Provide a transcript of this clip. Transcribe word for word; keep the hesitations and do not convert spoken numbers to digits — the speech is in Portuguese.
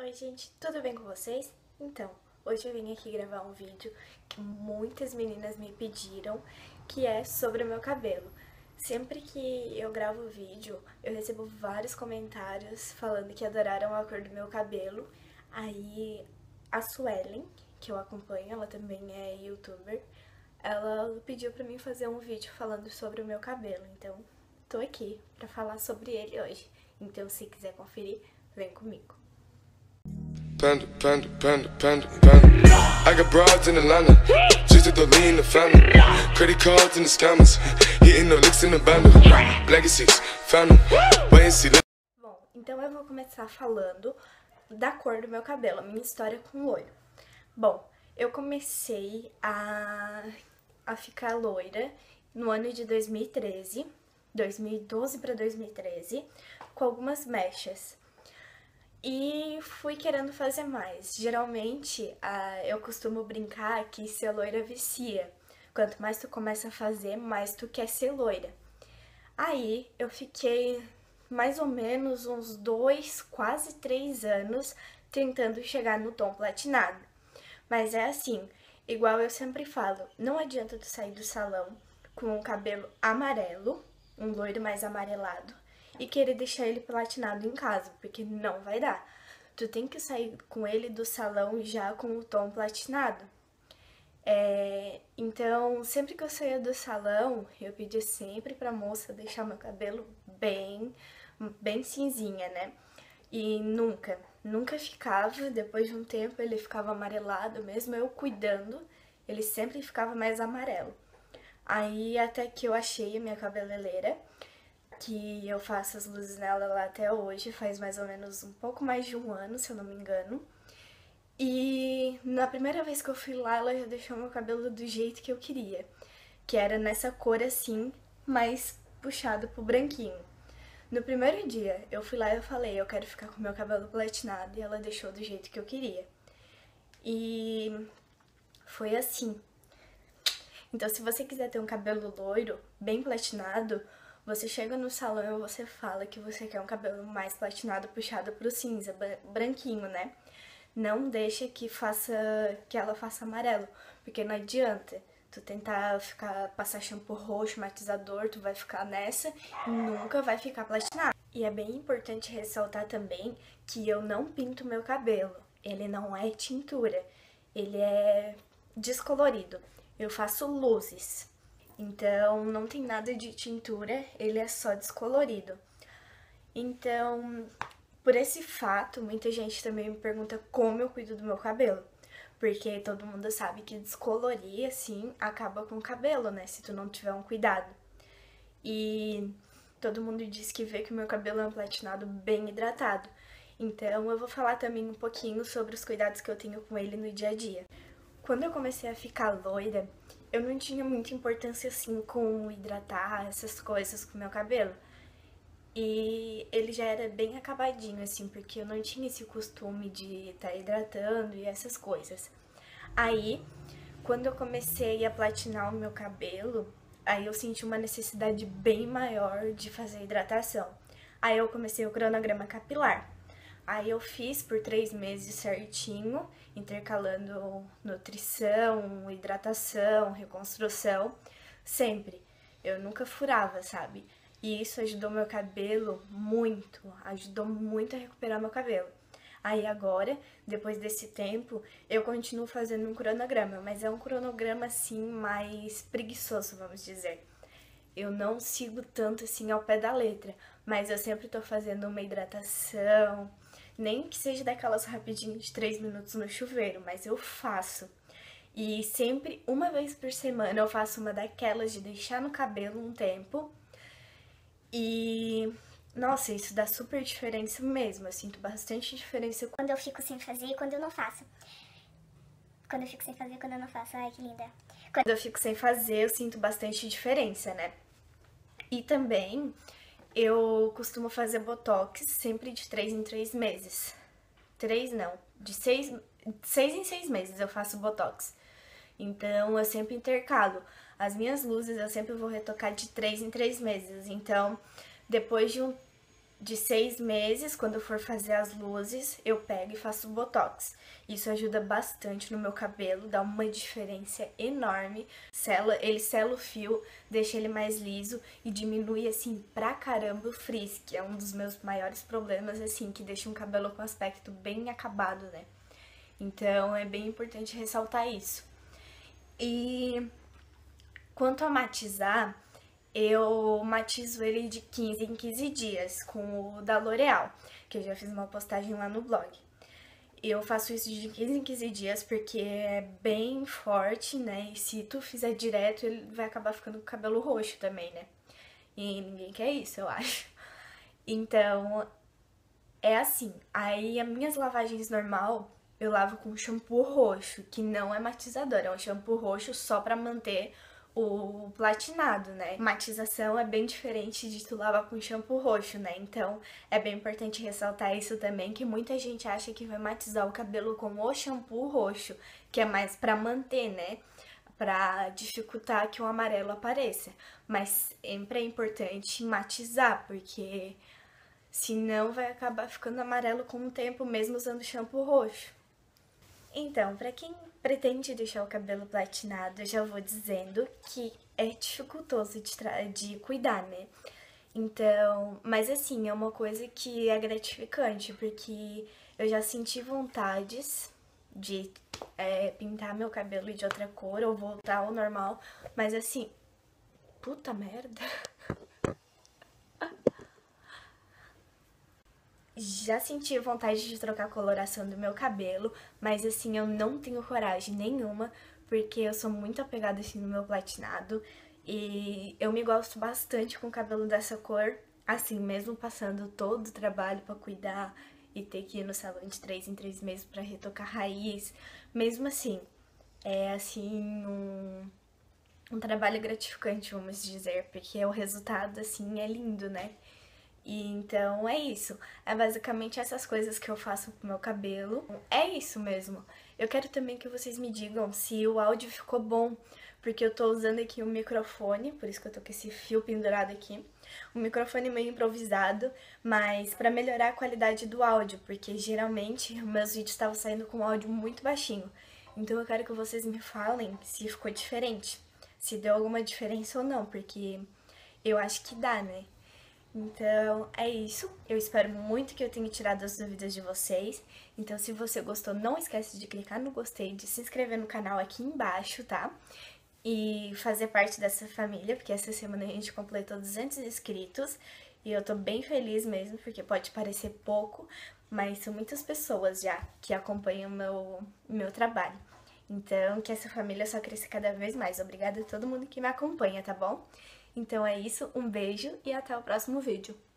Oi gente, tudo bem com vocês? Então, hoje eu vim aqui gravar um vídeo que muitas meninas me pediram, que é sobre o meu cabelo. Sempre que eu gravo vídeo, eu recebo vários comentários falando que adoraram a cor do meu cabelo. Aí a Suelen, que eu acompanho, ela também é youtuber, ela pediu pra mim fazer um vídeo falando sobre o meu cabelo, então tô aqui pra falar sobre ele hoje. Então se quiser conferir, vem comigo. Panda, panda, panda, panda, panda. I got broads in Atlanta, just to lean in the family. Credit cards in the scammers, hitting the licks in the bundle. Legacies, found them, wait and see. Bom, então eu vou começar falando da cor do meu cabelo, a minha história com loiro. Bom, eu comecei a, a ficar loira no ano de dois mil e treze, dois mil e doze para dois mil e treze, com algumas mechas. E fui querendo fazer mais. Geralmente, ah, eu costumo brincar que ser loira vicia. Quanto mais tu começa a fazer, mais tu quer ser loira. Aí, eu fiquei mais ou menos uns dois, quase três anos tentando chegar no tom platinado. Mas é assim, igual eu sempre falo, não adianta tu sair do salão com um cabelo amarelo, um loiro mais amarelado, e querer deixar ele platinado em casa, porque não vai dar. Tu tem que sair com ele do salão já com o tom platinado. É, então, sempre que eu saía do salão, eu pedia sempre pra moça deixar meu cabelo bem, bem cinzinha, né? E nunca, nunca ficava, depois de um tempo ele ficava amarelado, mesmo eu cuidando, ele sempre ficava mais amarelo. Aí até que eu achei a minha cabeleireira, que eu faço as luzes nela lá até hoje, faz mais ou menos um pouco mais de um ano, se eu não me engano. E na primeira vez que eu fui lá, ela já deixou meu cabelo do jeito que eu queria, que era nessa cor assim, mais puxado pro branquinho. No primeiro dia, eu fui lá e eu falei, eu quero ficar com meu cabelo platinado, e ela deixou do jeito que eu queria. E foi assim. Então, se você quiser ter um cabelo loiro, bem platinado, você chega no salão e você fala que você quer um cabelo mais platinado, puxado pro cinza, branquinho, né? Não deixa que faça que ela faça amarelo, porque não adianta tu tentar ficar passar shampoo roxo, matizador, tu vai ficar nessa e nunca vai ficar platinado. E é bem importante ressaltar também que eu não pinto meu cabelo. Ele não é tintura, ele é descolorido. Eu faço luzes. Então, não tem nada de tintura, ele é só descolorido. Então, por esse fato, muita gente também me pergunta como eu cuido do meu cabelo. Porque todo mundo sabe que descolorir, assim, acaba com o cabelo, né? Se tu não tiver um cuidado. E todo mundo diz que vê que o meu cabelo é um platinado bem hidratado. Então, eu vou falar também um pouquinho sobre os cuidados que eu tenho com ele no dia a dia. Quando eu comecei a ficar loira, eu não tinha muita importância assim com hidratar essas coisas com o meu cabelo. E ele já era bem acabadinho assim, porque eu não tinha esse costume de estar hidratando e essas coisas. Aí, quando eu comecei a platinar o meu cabelo, aí eu senti uma necessidade bem maior de fazer hidratação. Aí eu comecei o cronograma capilar. Aí eu fiz por três meses certinho, intercalando nutrição, hidratação, reconstrução, sempre. Eu nunca furava, sabe? E isso ajudou meu cabelo muito, ajudou muito a recuperar meu cabelo. Aí agora, depois desse tempo, eu continuo fazendo um cronograma, mas é um cronograma assim mais preguiçoso, vamos dizer. Eu não sigo tanto assim ao pé da letra, mas eu sempre tô fazendo uma hidratação, nem que seja daquelas rapidinhas de três minutos no chuveiro, mas eu faço. E sempre, uma vez por semana, eu faço uma daquelas de deixar no cabelo um tempo. E, nossa, isso dá super diferença mesmo, eu sinto bastante diferença quando eu fico sem fazer e quando eu não faço. Quando eu fico sem fazer e quando eu não faço, ai que linda. Quando eu fico sem fazer, eu sinto bastante diferença, né? E também, eu costumo fazer botox sempre de três em três meses. Três não, de seis, seis em seis meses eu faço botox. Então, eu sempre intercalo. As minhas luzes eu sempre vou retocar de três em três meses. Então, depois de um de seis meses, quando eu for fazer as luzes, eu pego e faço botox. Isso ajuda bastante no meu cabelo, dá uma diferença enorme. Sela, ele sela o fio, deixa ele mais liso e diminui, assim, pra caramba o frizz, que é um dos meus maiores problemas, assim, que deixa um cabelo com aspecto bem acabado, né? Então, é bem importante ressaltar isso. E quanto a matizar, eu matizo ele de quinze em quinze dias com o da L'Oreal, que eu já fiz uma postagem lá no blog. Eu faço isso de quinze em quinze dias porque é bem forte, né? E se tu fizer direto, ele vai acabar ficando com o cabelo roxo também, né? E ninguém quer isso, eu acho. Então, é assim. Aí, as minhas lavagens normal, eu lavo com shampoo roxo, que não é matizador, é um shampoo roxo só pra manter o platinado, né? Matização é bem diferente de tu lavar com shampoo roxo, né? Então, é bem importante ressaltar isso também, que muita gente acha que vai matizar o cabelo com o shampoo roxo, que é mais pra manter, né? Pra dificultar que o amarelo apareça. Mas sempre é importante matizar, porque senão vai acabar ficando amarelo com o tempo, mesmo usando shampoo roxo. Então, pra quem pretende deixar o cabelo platinado, eu já vou dizendo que é dificultoso de, de cuidar, né? Então, mas assim, é uma coisa que é gratificante, porque eu já senti vontades de é, pintar meu cabelo de outra cor ou voltar ao normal, mas assim, puta merda. Já senti vontade de trocar a coloração do meu cabelo, mas assim, eu não tenho coragem nenhuma, porque eu sou muito apegada assim no meu platinado e eu me gosto bastante com o cabelo dessa cor, assim, mesmo passando todo o trabalho pra cuidar e ter que ir no salão de três em três meses pra retocar raiz, mesmo assim, é assim, um, um trabalho gratificante, vamos dizer, porque o resultado, assim, é lindo, né? E então é isso, é basicamente essas coisas que eu faço com o meu cabelo, é isso mesmo. Eu quero também que vocês me digam se o áudio ficou bom, porque eu tô usando aqui um microfone, por isso que eu tô com esse fio pendurado aqui, um microfone meio improvisado, mas pra melhorar a qualidade do áudio, porque geralmente meus vídeos estavam saindo com um áudio muito baixinho, então eu quero que vocês me falem se ficou diferente, se deu alguma diferença ou não, porque eu acho que dá, né? Então, é isso. Eu espero muito que eu tenha tirado as dúvidas de vocês. Então, se você gostou, não esquece de clicar no gostei, de se inscrever no canal aqui embaixo, tá? E fazer parte dessa família, porque essa semana a gente completou duzentos inscritos. E eu tô bem feliz mesmo, porque pode parecer pouco, mas são muitas pessoas já que acompanham o meu, meu trabalho. Então, que essa família só cresça cada vez mais. Obrigada a todo mundo que me acompanha, tá bom? Então é isso, um beijo e até o próximo vídeo.